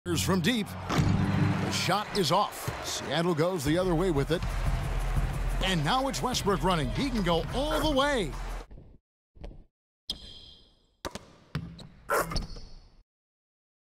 From deep. The shot is off. Seattle goes the other way with it. And now it's Westbrook running. He can go all the way.